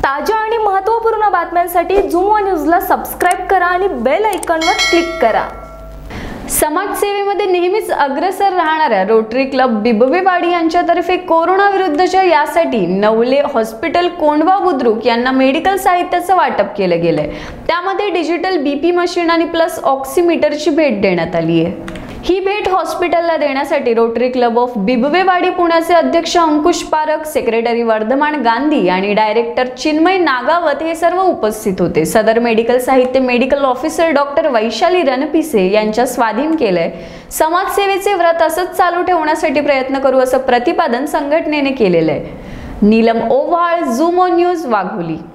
ताज्या आणि महत्त्वपूर्ण बातम्यांसाठी झूम न्यूजला सबस्क्राइब करा आणि बेल आयकॉनवर क्लिक करा। समाजसेवेमध्ये नेहमीच अग्रेसर राहणाऱ्या रोटरी क्लब बिबवेवाडी यांच्यातर्फे कोरोना विरुद्धच्या यासाठी नवले हॉस्पिटल कोंढवा बुद्रुक यांना मेडिकल साहित्याचं वाटप केलं गेलंय। त्यामध्ये डिजिटल बीपी मशीन आणि प्लस ऑक्सिमीटरची भेट देण्यात आली आहे। ही भेट हॉस्पिटलला देण्यासाठी रोटरी क्लब ऑफ बिबवेवाडी पुण्याचे अध्यक्ष अंकुश पारख, सेक्रेटरी वर्धमान गांधी आणि डायरेक्टर चिन्मय नागावत हे सर्व उपस्थित होते। सदर मेडिकल साहित्य medical officer doctor Vaishali Ranpise यांच्या स्वाधीन केलंय। समाजसेवेचे व्रत असंच चालू ठेवण्यासाठी प्रयत्न करू असं प्रतिपादन संघटनेने केलेलं आहे। Neelam Owal, zoom news, Wagholi.